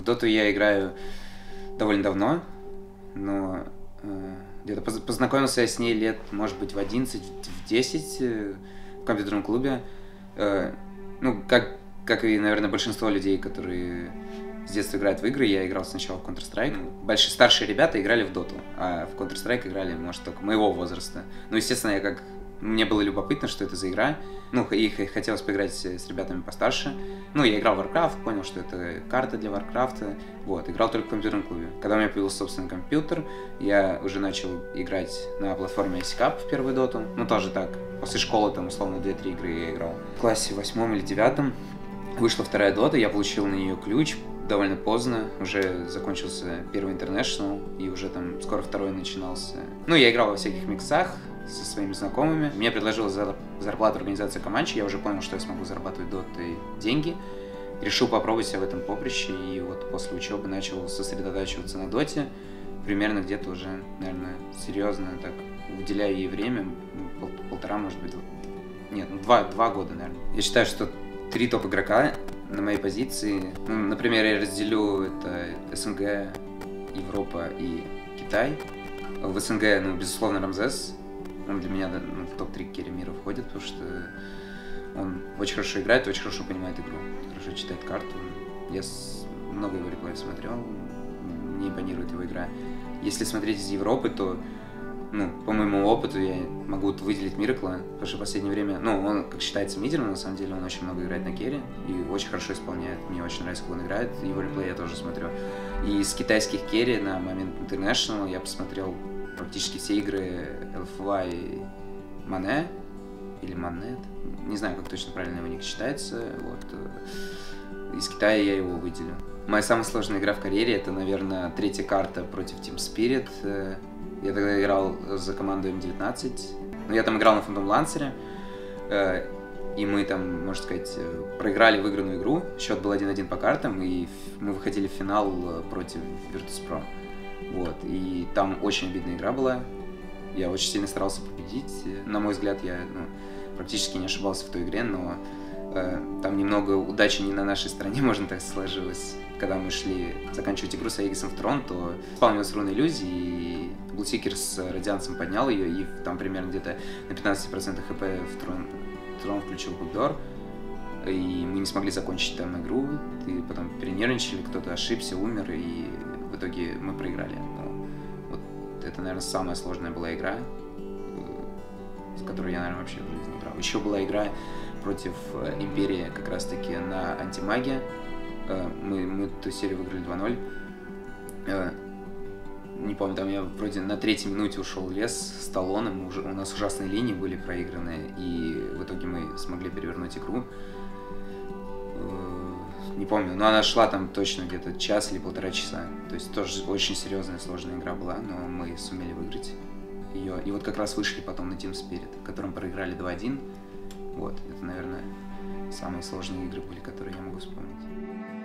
доту я играю довольно давно, но где-то познакомился я с ней лет, может быть, в 11, в 10 в компьютерном клубе. Ну, как и, наверное, большинство людей, которые с детства играют в игры, я играл сначала в Counter-Strike. Старшие ребята играли в доту, а в Counter-Strike играли, может, только моего возраста. Ну, естественно, мне было любопытно, что это за игра. Ну, и хотелось поиграть с ребятами постарше. Ну, я играл в Warcraft, понял, что это карта для Warcraft. Вот, играл только в компьютерном клубе. Когда у меня появился собственный компьютер, я уже начал играть на платформе ICCAP в первую доту. Ну, тоже так. После школы, там, условно, 2-3 игры я играл. В классе 8 или 9 вышла вторая дота, я получил на нее ключ довольно поздно, уже закончился первый International, и уже там скоро второй начинался. Ну, я играл во всяких миксах со своими знакомыми. Мне предложила зарплату организация Comanche, я уже понял, что я смогу зарабатывать дотой деньги. Решил попробовать себя в этом поприще, и вот после учебы начал сосредотачиваться на доте. Примерно где-то уже, наверное, серьезно так уделяю ей время, полтора, может быть, нет, 2 года, наверное. Я считаю, что 3 топ-игрока на моей позиции. Ну, например, я разделю это СНГ, Европа и Китай. В СНГ, ну, безусловно, Рамзес. Он для меня в топ-3 керри мира входит, потому что он очень хорошо играет, очень хорошо понимает игру, хорошо читает карту. Я много его реплеев смотрел, мне импонирует его игра. Если смотреть из Европы, то, ну, по моему опыту я могу выделить Миракла, потому что в последнее время, ну, он, как считается, мидер, но на самом деле он очень много играет на керри и очень хорошо исполняет. Мне очень нравится, как он играет, его реплей я тоже смотрю. И из китайских керри на момент International я посмотрел практически все игры LFY и Мане, или Манет, не знаю, как точно правильно его ник считается, вот. Из Китая я его выделю. Моя самая сложная игра в карьере — это, наверное, 3-я карта против Team Spirit. Я тогда играл за команду М19. Ну, я там играл на Phantom Lancer, и мы там, можно сказать, проиграли выигранную игру. Счет был 1-1 по картам, и мы выходили в финал против Virtus.pro. Вот, и там очень обидная игра была. Я очень сильно старался победить. На мой взгляд, я практически не ошибался в той игре, но там немного удачи не на нашей стороне, можно так сложилось. Когда мы шли заканчивать игру с Аегисом в трон, то исполнилась руна иллюзии, и Блудсикер с Радиансом поднял ее, и там примерно где-то на 15% хп в трон включил бэкдор, и мы не смогли закончить там игру, и потом перенервничали, кто-то ошибся, умер, и в итоге мы проиграли. Но вот это, наверное, самая сложная была игра, с которой я, наверное, вообще в жизни играл. Еще была игра против Империи как раз-таки на антимаге. Мы эту серию выиграли 2-0. Не помню, там я вроде на 3-й минуте ушел в лес с талоном, у нас ужасные линии были проиграны, и в итоге мы смогли перевернуть игру. Не помню, но она шла там точно где-то час или 1,5 часа. То есть тоже очень серьезная, сложная игра была, но мы сумели выиграть ее. И вот как раз вышли потом на Team Spirit, которым проиграли 2-1. Вот, это, наверное, самые сложные игры были, которые я могу вспомнить.